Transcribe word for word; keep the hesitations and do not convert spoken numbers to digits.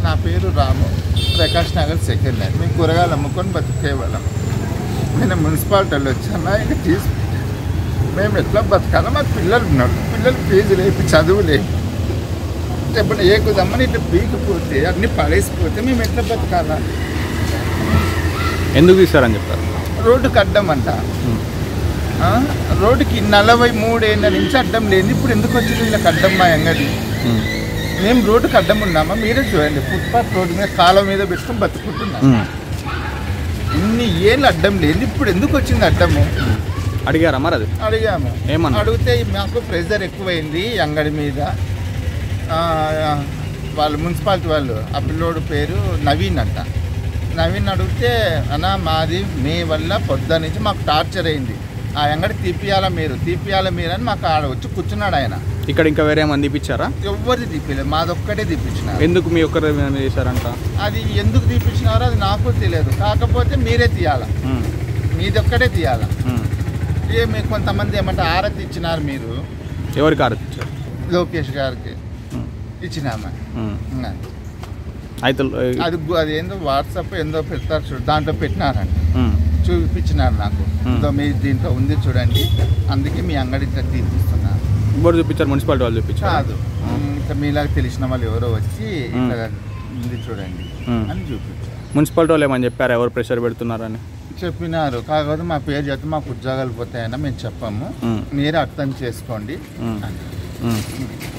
నా పేరు Ramu, Prakash Nagar second line. మేము కూరగాయలు అమ్ముకొని బతికేవాళ్ళం. నేను మున్సిపాలిటీలో వచ్చాను. ఇక తీసు మేము ఎట్లా బతకాలో మాకు పిల్లలు ఉన్నారు. పిల్లలు ఫీజు లేపి చదువు లేపి ఎప్పుడు ఏకుదమ్మని ఇట్లా పీకిపోతే అన్నీ పడేసిపోతే మేము ఎట్లా బతకాలా? ఎందుకు తీస్తారని చెప్తారు? రోడ్డుకి అడ్డం అంట. రోడ్డుకి నలభై మూడేళ్ళ నుంచి అడ్డం లేదు. ఇప్పుడు ఎందుకు వచ్చింది వీళ్ళకి అడ్డం? మా అంగడి మేము రోడ్డుకి అడ్డం ఉన్నామా? మీరే చూడండి, ఫుట్పాత్ రోడ్డు మీద కాలువ మీద పెట్టుకుని బతుకుంటున్నాం. ఇన్ని ఏళ్ళు అడ్డం లేదు, ఇప్పుడు ఎందుకు వచ్చింది అడ్డము? అడిగారా మరి? అది అడిగాము. ఏమన్నా అడిగితే మాకు ప్రెజర్ ఎక్కువైంది అంగడి మీద. వాళ్ళు మున్సిపాలిటీ వాళ్ళు, ఆ పిల్లోడు పేరు నవీన్ అంట. నవీన్ అడిగితే అన్నా మాది మీ వల్ల పొద్దు నుంచి మాకు టార్చర్ అయింది, ఆ అంగడి తీపియాలా మీరు తీపియాలా మీరు అని మాకు ఆడ వచ్చి కూర్చున్నాడు ఆయన. ఇక్కడ ఇంకా వేరే మంది తీపిచ్చారా? ఎవరిది తీపిలేదు, మాది ఒక్కటే తీపిచ్చినారు. ఎందుకు మీ ఒక్కరు చేశారంట? అది ఎందుకు తీపిచ్చినారో అది నాకు తెలియదు. కాకపోతే మీరే తీయాల, మీది ఒక్కటే తీయాల. ఏ మీకు కొంతమంది ఏమంటే ఆరతి ఇచ్చినారు. మీరు ఎవరికి ఆరతి ఇచ్చారు? లోకేష్ గారికి ఇచ్చినామా? అయితే అది అది ఏందో వాట్సాప్ ఏందో పెడతారు చూడు, దాంట్లో పెట్టినారండి, చూపించినారు నాకు. మీ దీంట్లో ఉంది చూడండి, అందుకే మీ అంగడి ఇట్లా తీపిస్తున్నారు. ఎవరు చూపించారు? మున్సిపాలిటీ వాళ్ళు చూపించారు? కాదు, ఇంకా మీలాగా తెలిసిన వాళ్ళు ఎవరో వచ్చి ఇట్లా ఉంది చూడండి అని చూపించారు. మున్సిపాలిటీ వాళ్ళు ఏమని చెప్పారు? ఎవరు ప్రెషర్ పెడుతున్నారని చెప్పినారు. కాకపోతే మా పేరు చేస్తే మాకు ఉద్యోగాలు పోతాయని మేము చెప్పాము, మీరే అర్థం చేసుకోండి అని.